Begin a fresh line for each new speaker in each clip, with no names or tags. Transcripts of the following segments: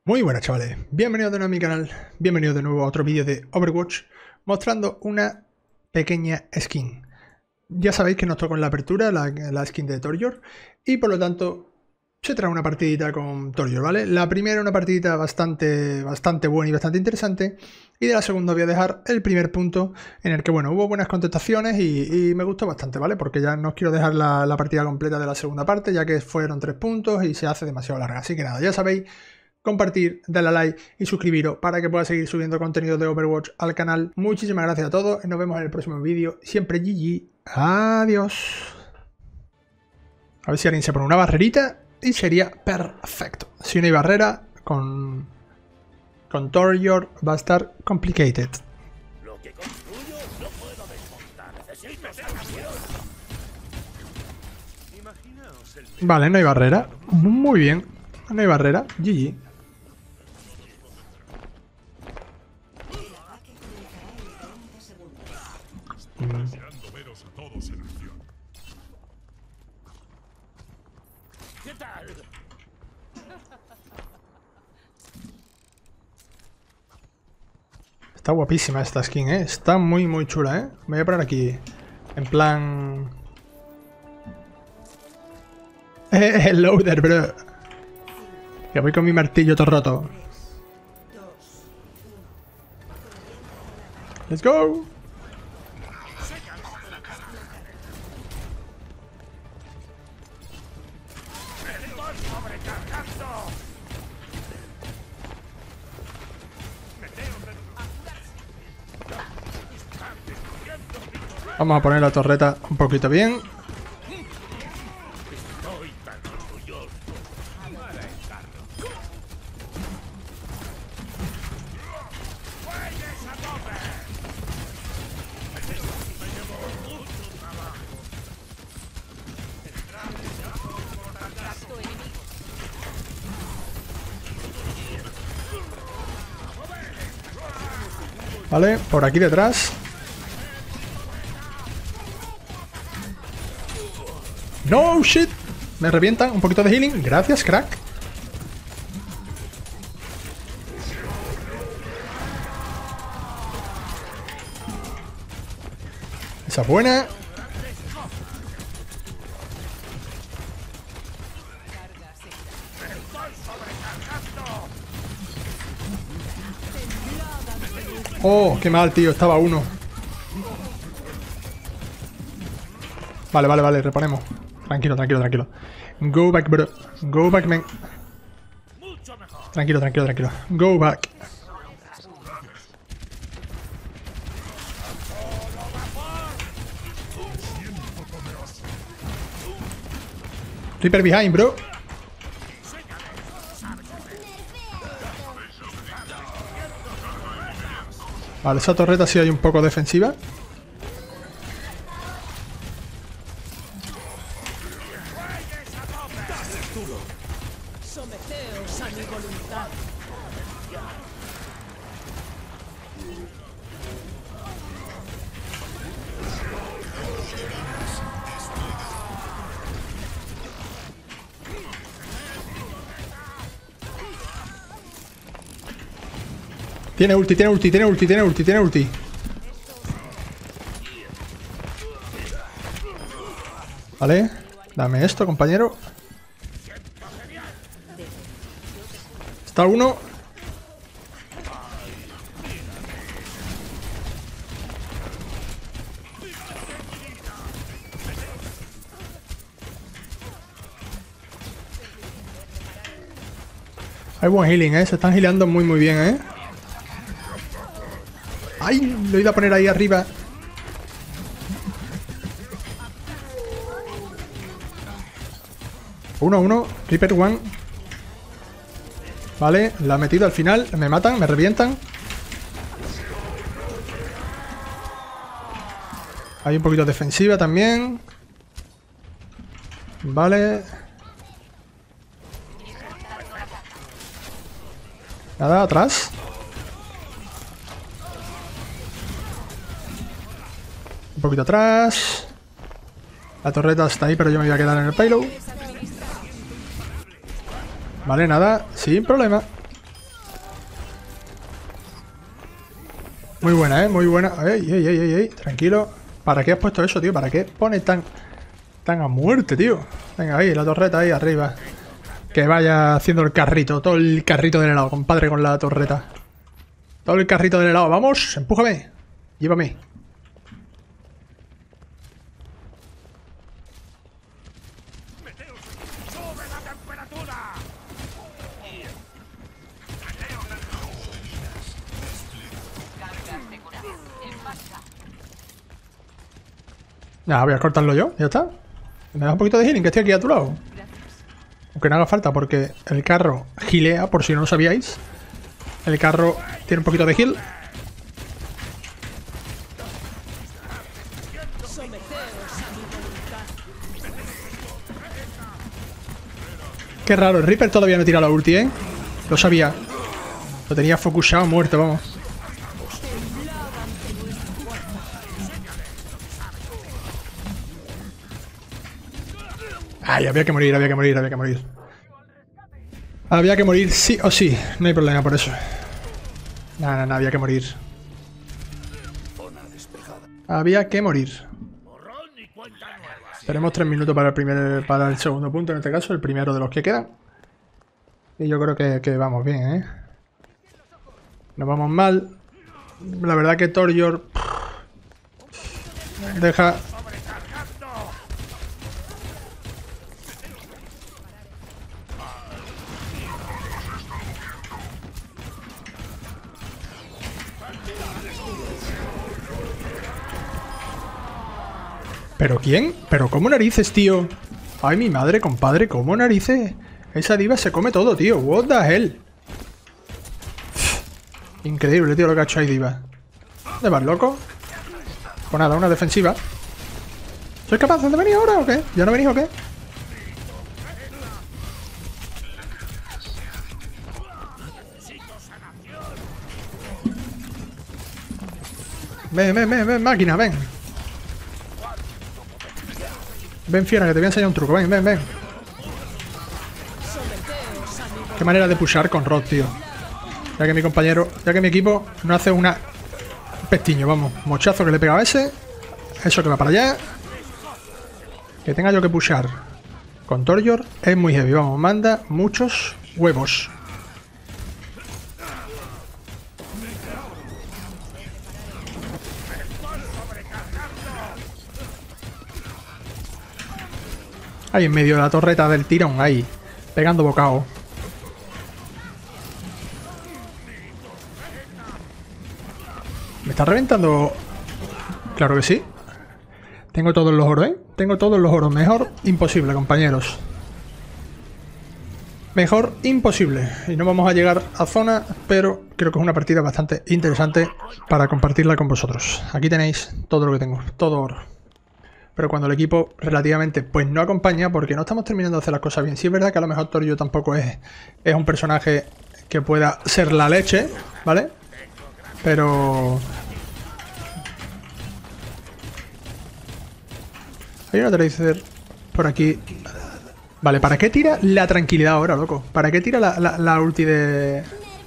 Muy buenas chavales, bienvenidos de nuevo a mi canal, bienvenidos de nuevo a otro vídeo de Overwatch mostrando una pequeña skin. Ya sabéis que nos tocó en la apertura la skin de Toryor y por lo tanto se trae una partidita con Toryor, ¿vale? La primera una partidita bastante buena y bastante interesante, y de la segunda voy a dejar el primer punto en el que, bueno, hubo buenas contestaciones y me gustó bastante, ¿vale? Porque ya no os quiero dejar la partida completa de la segunda parte, ya que fueron 3 puntos y se hace demasiado larga, así que nada, ya sabéis. Compartir, darle a like y suscribiros para que pueda seguir subiendo contenido de Overwatch al canal. Muchísimas gracias a todos y nos vemos en el próximo vídeo. Siempre GG. Adiós. A ver si alguien se pone una barrerita y sería perfecto. Si no hay barrera, con Toryor va a estar complicated.
Lo que construyo no puedo desmontar. Necesito sanación. Imaginaos el...
Vale, no hay barrera. Muy bien. No hay barrera. GG.
Deseando veros a todos en acción.
¿Qué tal?
Está guapísima esta skin, ¿eh? Está muy chula, ¿eh? Me voy a poner aquí. En plan... El loader, bro. Que voy con mi martillo todo roto. Let's go. Vamos a poner la torreta un poquito bien.
Estoy tan orgulloso. ¡Fuelles a tope! Me llevó mucho trabajo.
Vale, por aquí detrás. No shit. Me revientan un poquito de healing. Gracias, crack. Esa es buena. Oh, qué mal, tío. Estaba uno. Vale, reponemos. Tranquilo. Go back, bro. Go back, man. Tranquilo. Go back. Reaper behind, bro. Vale, esa torreta sí hay un poco defensiva.
Someteos a mi voluntad.
Tiene ulti. Vale, dame esto, compañero. Está uno. Hay buen healing, se están healeando muy bien, ¡Ay! Lo he ido a poner ahí arriba. Uno, Reaper one. Vale, la he metido al final. Me matan, me revientan. Hay un poquito defensiva también. Vale. Nada, atrás. Un poquito atrás. La torreta está ahí, pero yo me voy a quedar en el payload. Vale, nada, sin problema. Muy buena, muy buena. Ey, ey, ey, ey, ey. Tranquilo. ¿Para qué has puesto eso, tío? ¿Para qué pone tan a muerte, tío? Venga, ahí, la torreta ahí arriba. Que vaya haciendo el carrito. Todo el carrito del helado, compadre, con la torreta. Todo el carrito del helado. Vamos, empújame. Llévame.
¡Sube la temperatura!
Ya, voy a cortarlo yo. Ya está. Me das un poquito de healing, que estoy aquí a tu lado. Aunque no haga falta, porque el carro gilea, por si no lo sabíais. El carro tiene un poquito de heal. Qué raro, el Reaper todavía no tira la ulti, ¿eh? Lo sabía. Lo tenía focusado muerto, vamos. Ay, había que morir, había que morir, había que morir. Había que morir sí o sí. No hay problema por eso. Nada, nada, había que morir. Había que morir. Tenemos 3 minutos para el segundo punto, en este caso, el primero de los que quedan. Y yo creo que vamos bien, ¿eh? No vamos mal. La verdad que Torjor deja... ¿Pero quién? ¿Pero cómo narices, tío? Ay, mi madre, compadre, ¿cómo narices? Esa diva se come todo, tío. What the hell? Increíble, tío, lo que ha hecho ahí, diva. ¿Dónde vas, loco? Pues nada, una defensiva. ¿Sois capaces de venir ahora o qué? ¿Ya no venís o qué? Ven, ven, ven, ven, máquina, ven. Ven, fiera, que te voy a enseñar un truco. Ven, ven, ven. Qué manera de pushar con Rod, tío. Ya que mi compañero, ya que mi equipo no hace una... pestiño, vamos. Mochazo que le pegaba a ese. Eso que va para allá. Que tenga yo que pushar con Torjor es muy heavy. Vamos, manda muchos huevos. Ahí en medio de la torreta del tirón, ahí. Pegando bocado. ¿Me está reventando? Claro que sí. Tengo todos los oros, ¿eh? Tengo todos los oros. Mejor imposible, compañeros. Mejor imposible. Y no vamos a llegar a zona, pero creo que es una partida bastante interesante para compartirla con vosotros. Aquí tenéis todo lo que tengo. Todo oro. Pero cuando el equipo relativamente pues no acompaña, porque no estamos terminando de hacer las cosas bien. Sí es verdad que a lo mejor Torjor tampoco es un personaje que pueda ser la leche, ¿vale? Pero... hay una Tracer por aquí. Vale, ¿para qué tira la tranquilidad ahora, loco? ¿Para qué tira la ulti de...?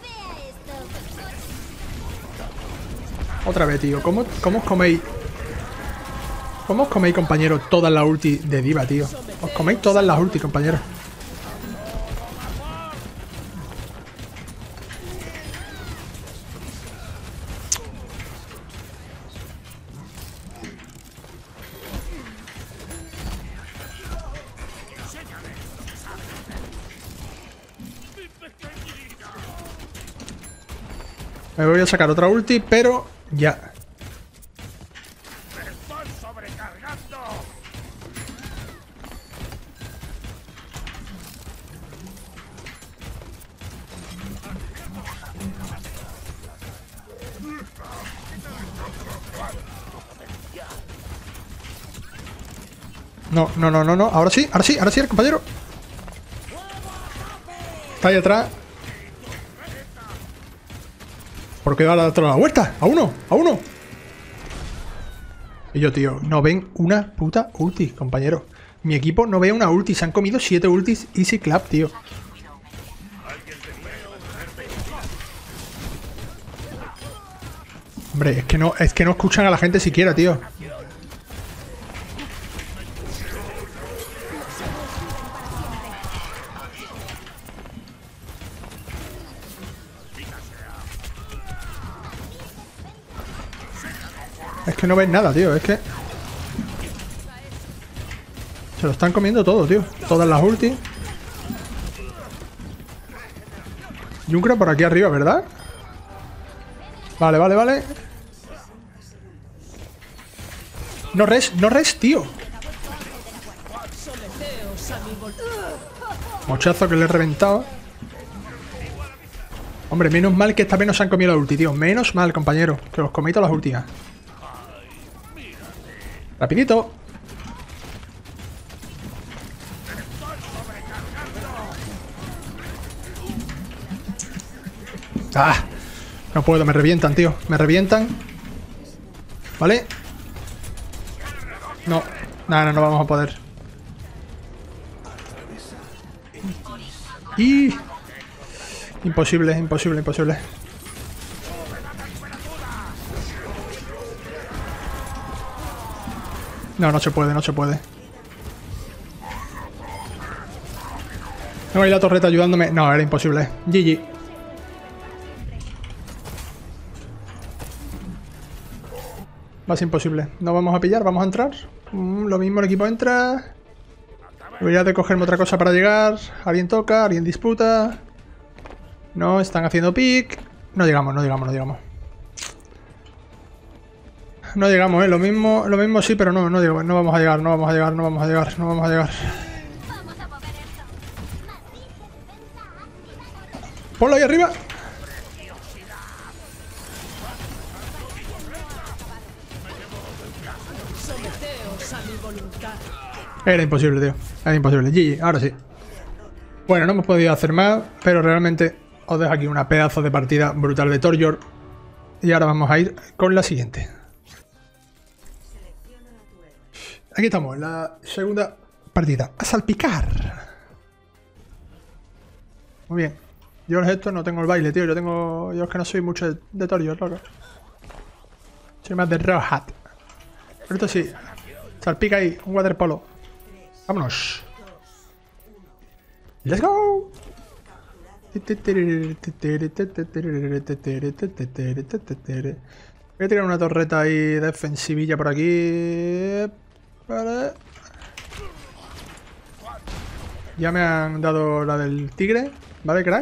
Otra vez, tío. ¿Cómo os coméis? ¿Cómo os coméis, compañeros, todas las ulti de diva, tío? Os coméis todas las ulti, compañeros. Me voy a sacar otra ulti, pero ya. No, no, no, no, no. Ahora sí, el compañero. Está ahí atrás. ¿Por qué va a dar toda la vuelta? ¡A uno! ¡A uno! Y yo, tío, no ven una puta ulti, compañero. Mi equipo no ve una ulti. Se han comido 7 ultis easy clap, tío. Hombre, es que no escuchan a la gente siquiera, tío. Es que no ven nada, tío. Es que... se lo están comiendo todo, tío. Todas las ultis. Junkra por aquí arriba, ¿verdad? Vale, vale, vale. No res, tío. Mochazo que le he reventado. Hombre, menos mal que esta vez no se han comido la ulti, tío. Menos mal, compañero. Que los comí todas las ultias. Rapidito. ¡Ah! No puedo, me revientan, tío. Me revientan. ¿Vale? No. Nada, no vamos a poder. ¡Y! Imposible, imposible, imposible. No, no se puede, no se puede. Tengo ahí la torreta ayudándome. No, era imposible. GG. Va a ser imposible. No vamos a pillar, vamos a entrar. Lo mismo, el equipo entra. Debería de cogerme otra cosa para llegar. Alguien toca, alguien disputa. No, están haciendo pick. No llegamos, no llegamos, no llegamos. No llegamos, lo mismo sí, pero no llegamos. No vamos a llegar, no vamos a llegar, no vamos a llegar, no vamos a llegar. Ponlo ahí arriba. Era imposible, tío. Era imposible. GG, ahora sí. Bueno, no hemos podido hacer más, pero realmente os dejo aquí una pedazo de partida brutal de Torjor. Y ahora vamos a ir con la siguiente. Aquí estamos, en la segunda partida. ¡A salpicar! Muy bien. Yo esto no tengo el baile, tío. Yo es que no soy mucho de Torjor, loco. Soy más de Rohat. Pero esto sí. Salpica ahí, un waterpolo. Vámonos. Let's go. Voy a tirar una torreta ahí defensivilla por aquí. Vale. Ya me han dado la del tigre. Vale, crack.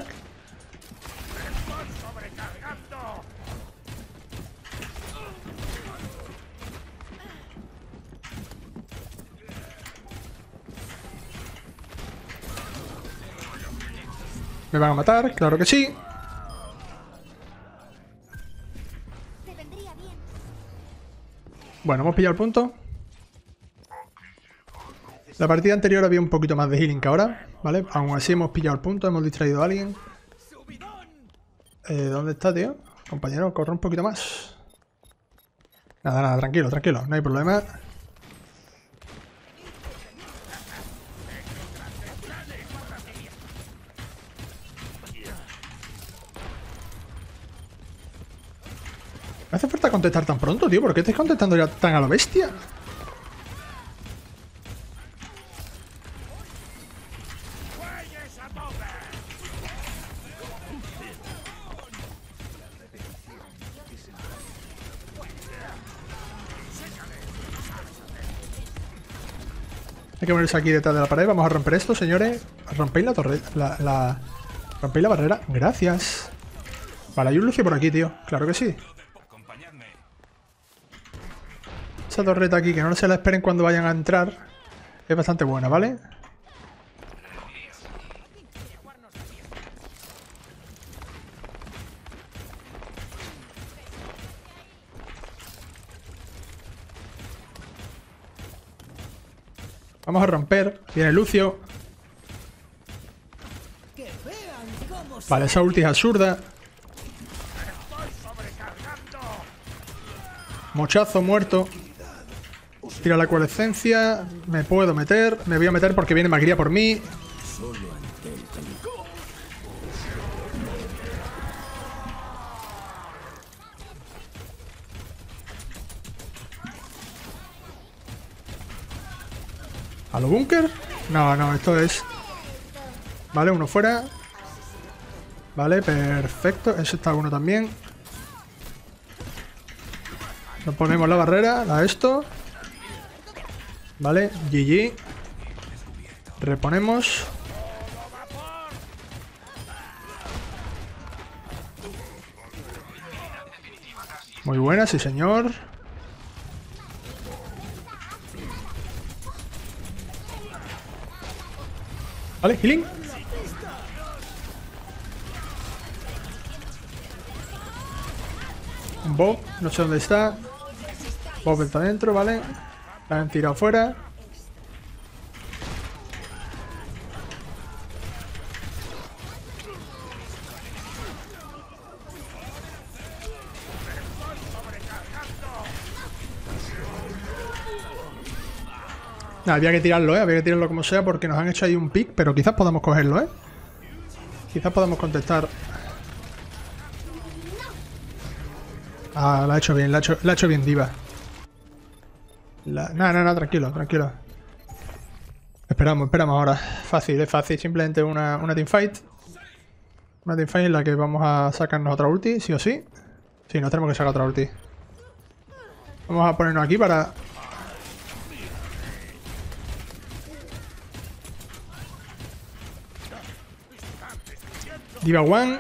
Me van a matar, claro que sí. Bueno, hemos pillado el punto. La partida anterior había un poquito más de healing que ahora, ¿vale? Aún así hemos pillado el punto, hemos distraído a alguien. ¿Dónde está, tío? Compañero, corre un poquito más. Nada, nada, tranquilo, tranquilo, no hay problema. ¿Me hace falta contestar tan pronto, tío? ¿Por qué estáis contestando ya tan a lo bestia? Hay que ponerse aquí detrás de la pared. Vamos a romper esto, señores. Rompéis la torre. Rompéis la barrera. Gracias. Vale, hay un lucio por aquí, tío. Claro que sí. Esa torreta aquí, que no se la esperen cuando vayan a entrar, es bastante buena, ¿vale? Vamos a romper. Viene Lucio. Vale, esa ulti es absurda. Mochazo muerto. Tira la coalescencia. Me puedo meter. Me voy a meter porque viene Magria por mí. ¿A lo búnker? No, no, esto es... Vale, uno fuera. Vale, perfecto. Ese está uno también. Nos ponemos la barrera, la esto. Vale, GG. Reponemos. Muy buena, sí señor. Vale, healing. Un Bob, no sé dónde está. Bob está dentro, vale. La han tirado fuera. Nah, había que tirarlo, había que tirarlo como sea porque nos han hecho ahí un pick, pero quizás podamos cogerlo, Quizás podamos contestar. Ah, la ha hecho bien, la ha hecho bien Diva. No, tranquilo, tranquilo. Esperamos ahora. Fácil, es fácil. Simplemente una teamfight. Una teamfight en la que vamos a sacarnos otra ulti, sí o sí. Sí, nos tenemos que sacar otra ulti. Vamos a ponernos aquí para... Diva One.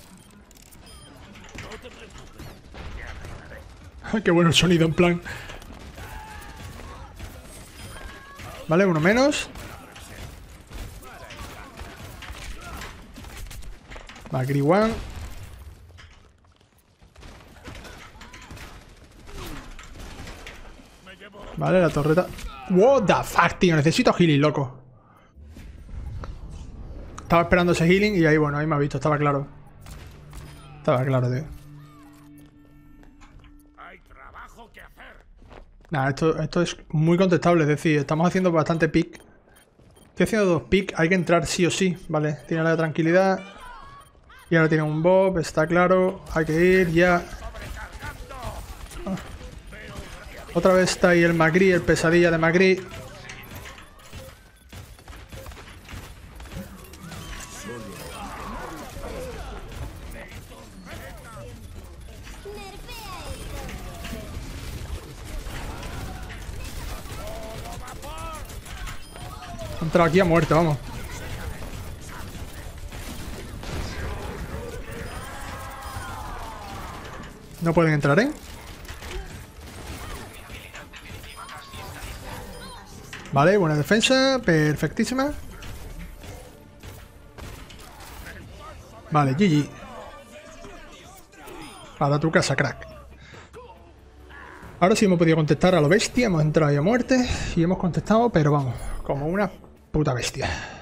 Ay, qué bueno el sonido, en plan. Vale, uno menos. Macri One. Vale, la torreta. What the fuck, tío. Necesito healing, loco. Estaba esperando ese healing y ahí, bueno, ahí me ha visto. Estaba claro. Estaba claro, tío.
Hay trabajo que hacer.
Nah, esto es muy contestable. Es decir, estamos haciendo bastante pick. Estoy haciendo 2 pick. Hay que entrar sí o sí. Vale, tiene la tranquilidad. Y ahora tiene un Bob. Está claro. Hay que ir ya. Ah. Otra vez está ahí el Macri, el pesadilla de Macri. Ha entrado aquí a muerte, vamos. No pueden entrar, Vale, buena defensa, perfectísima. Vale, GG. Para tu casa, crack. Ahora sí hemos podido contestar a lo bestia. Hemos entrado ahí a muerte y hemos contestado, pero vamos, como una puta bestia.